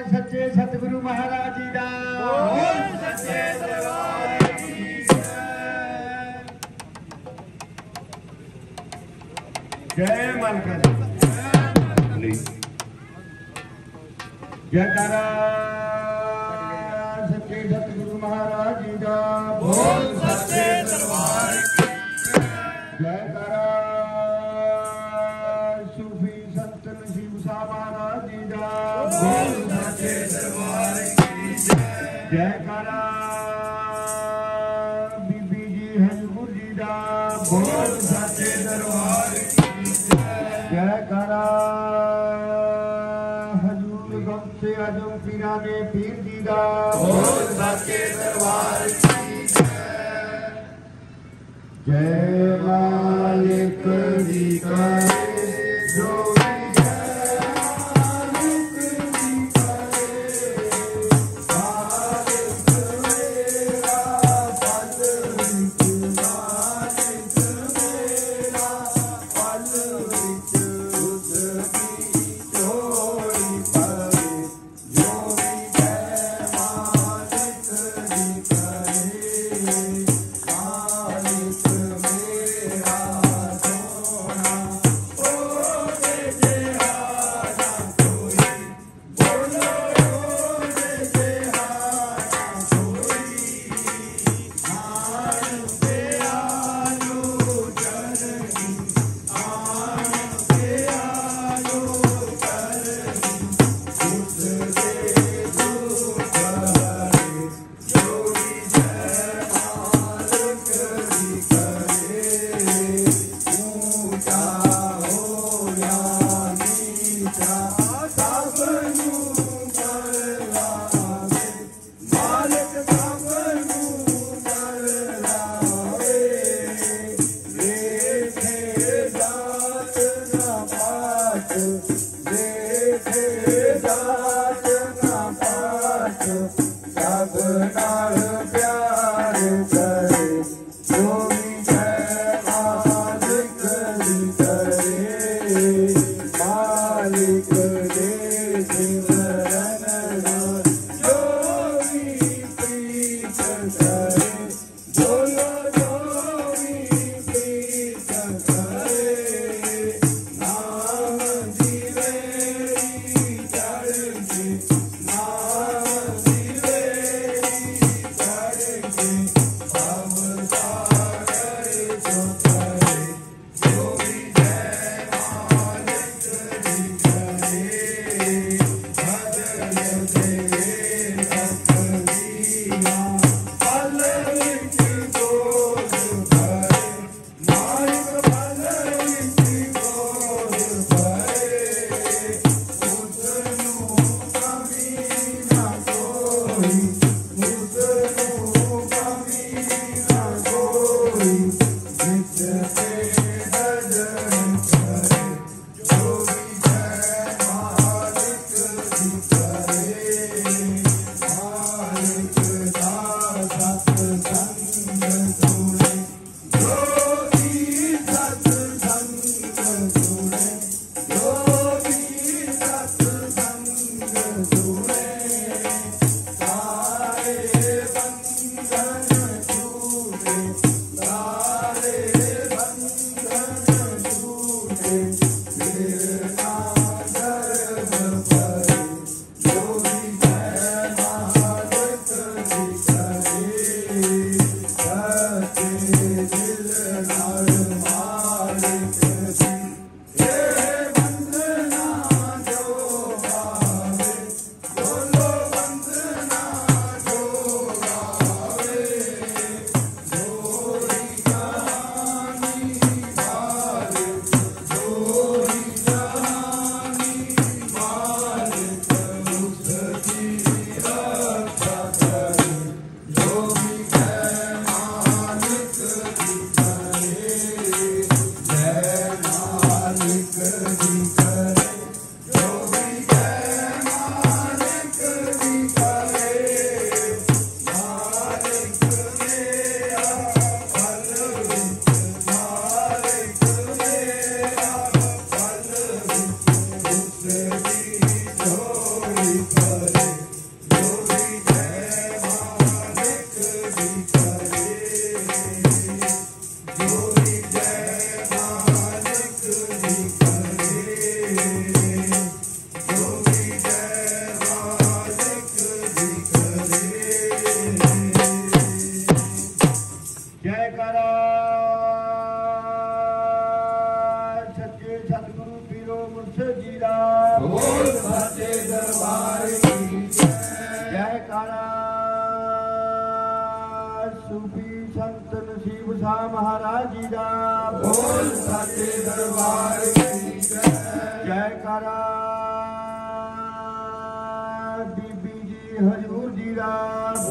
सच्चे सतगुरु महाराज जी दा बोल सच्चे दरबार की जय मालका जयकारा सच्चे सतगुरु महाराज जी दा बोल सच्चे दरबार की जयकारा सूफी संत नसीब साहब महाराज जी दा बोल सच्चे दरबार की जयकारा बीबी जी हजूर जी दा बोल सच्चे दरबार की जयकारा आजम पीराने पीर जी दा बोल सच्चे दरबार की जय मालिक जी करे जो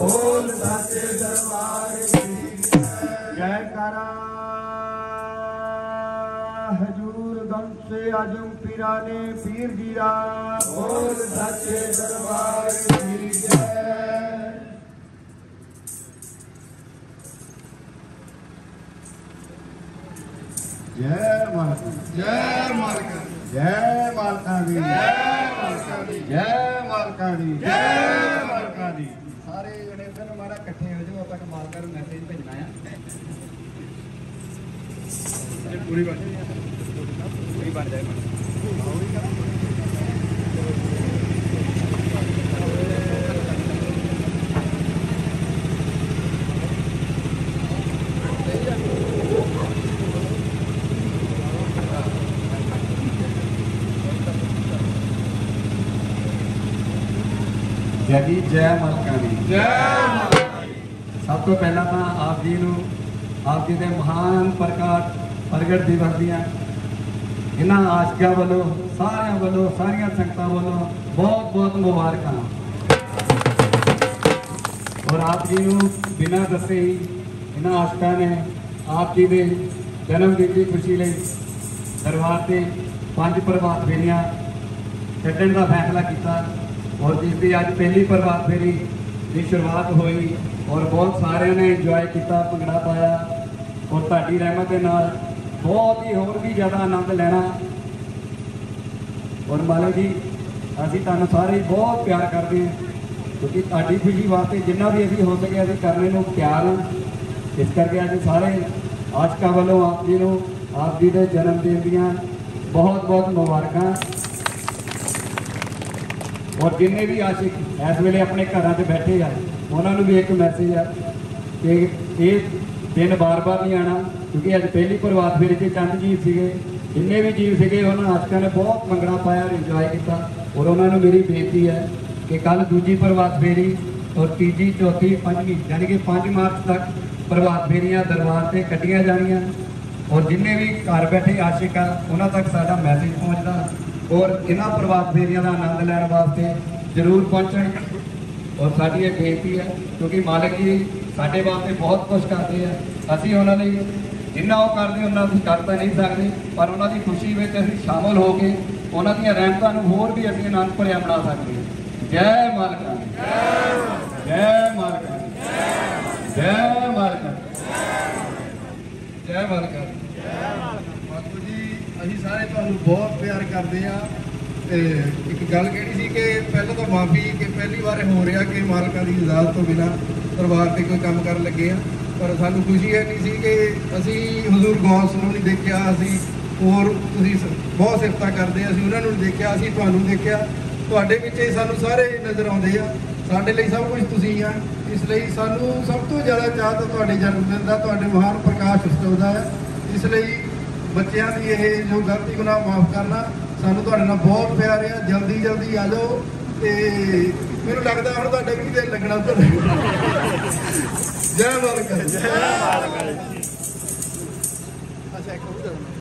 बोल सच्चे दरबार की जयकारा हजूर गम से आजम पीराने पीर जीरा बोल सच्चे दरबार की जय। जय मालका जय मालका जय मालका दी जय मालका दी जय मालका दी जय मालका दी। सारे जने फिर हमारा इकट्ठे हो जाओ, अपन मालका को मैसेज भेजना है। पूरी बन जाए जी जय मालका दी जय। सब तो पहला तो आप जी नूं आप जी के महान प्रगट दिवस दियां इन्हां आशिकां वालों सारियां वालों सारियां संगतां वालों बहुत बहुत मुबारक। और आप जी नूं बिना दसे ही इन्हां आशिकां ने आप जी के जन्म दिन की खुशी लई दरबार से 5 प्रभात फेरियां छड्डण का फैसला किया। और जिसकी अज पहली प्रभात फेरी की शुरुआत हुई और बहुत सारे ने इंजॉय किया, भंगड़ा पाया और ताड़ी रहमत के नाल बहुत ही होर भी ज़्यादा आनंद लेना। और मालिक जी असीं तुहानूं सारे बहुत प्यार करते हैं क्योंकि ताड़ी खुशी वास्ते जिन्ना भी असीं हो सके असीं करने को तैयार हाँ। इस करके असीं सारे आशिकां वालों आप जी नूं आप जी के जन्मदिन दियां बहुत बहुत मुबारकां। और जिन्हें भी आशिक इस वेले अपने घर से बैठे हैं उन्होंने भी एक मैसेज है कि ये दिन बार बार नहीं आना क्योंकि अज पहली प्रभात फेरी से चंद जीव से जिन्हें भी जीव से उन्होंने आशिकों ने बहुत भंगड़ा पाया और इंजॉय किया। और उन्होंने मेरी बेनती है कि कल दूजी प्रभात फेरी और तीजी चौथी पंजवीं यानी कि 5 मार्च तक प्रभात फेरियां दरबार से कटिया जानियां। और जिन्हें भी घर बैठे आशिक आ उन्होंने तक साडा मैसेज पहुँचता और इन्हां प्रभात फेरियां का आनंद लैण वास्ते जरूर पहुँचण। और साडी ये बेनती है क्योंकि मालिक जी साडे वास्ते बहुत कुछ करते हैं, असीं उन्हां लई जिन्ना वो करते उन्ना असीं कर तां नहीं सकते, पर उन्हां दी खुशी विच असीं शामिल हो के उन्हां दीयां रहमतां नूं होर भी असीं आनंद भरिया बना सकते हैं। जय मालका जय मालका जय मालका जय मालका बापू जी ਅਸੀਂ ਸਾਰੇ ਤੁਹਾਨੂੰ ਬਹੁਤ ਪਿਆਰ ਕਰਦੇ ਆ। ਤੇ ਇੱਕ ਗੱਲ ਕਹਿਣੀ ਸੀ ਕਿ ਪਹਿਲਾਂ ਤਾਂ ਮਾਫੀ ਕਿ ਪਹਿਲੀ ਵਾਰ ਹੋ ਰਿਹਾ ਕਿ ਮਾਲਕਾਂ ਦੀ ਇਜਾਜ਼ਤ ਤੋਂ ਬਿਨਾਂ ਪਰਿਵਾਰ ਤੇ ਕੋਈ ਕੰਮ ਕਰਨ ਲੱਗੇ ਆ, ਪਰ ਸਾਨੂੰ ਖੁਸ਼ੀ ਇਹ ਨਹੀਂ ਸੀ ਕਿ ਅਸੀਂ ਹਜ਼ੂਰ ਗੌਸ ਨੂੰ ਨਹੀਂ ਦੇਖਿਆ, ਅਸੀਂ ਹੋਰ ਤੁਸੀਂ ਬਹੁਤ ਸਿਫਤਾਂ ਕਰਦੇ ਆ, ਅਸੀਂ ਉਹਨਾਂ ਨੂੰ ਨਹੀਂ ਦੇਖਿਆ, ਅਸੀਂ ਤੁਹਾਨੂੰ ਦੇਖਿਆ। ਤੁਹਾਡੇ ਵਿੱਚ ਹੀ ਸਾਨੂੰ ਸਾਰੇ ਨਜ਼ਰ ਆਉਂਦੇ ਆ, ਸਾਡੇ ਲਈ ਸਭ ਕੁਝ ਤੁਸੀਂ ਆ। ਇਸ ਲਈ ਸਾਨੂੰ ਸਭ ਤੋਂ ਜ਼ਿਆਦਾ ਚਾਅ ਤਾਂ ਤੁਹਾਡੇ ਜਨਮ ਦਿਨ ਦਾ, ਤੁਹਾਡੇ ਮਹਾਨ ਪ੍ਰਕਾਸ਼ ਉਤਸਵ ਦਾ ਹੈ। ਇਸ ਲਈ ਬੱਚਿਆਂ ਦੀ ਇਹ ਜੋ ਗਲਤੀ ਗੁਨਾਹ ਮਾਫ ਕਰਨਾ ਸਾਨੂੰ ਤੁਹਾਡੇ ਨਾਲ ਬਹੁਤ ਪਿਆਰ ਆ। ਜਲਦੀ ਜਲਦੀ ਆ ਜਾਓ ਤੇ ਮੈਨੂੰ ਲੱਗਦਾ ਹੁਣ ਤੁਹਾਡੇ ਵੀ ਦਿਲ ਲੱਗਣਾ ਉੱਧਰ। ਜੈ ਮਾਲਕਾ ਜੈ ਮਾਲਕਾ। ਅੱਛਾ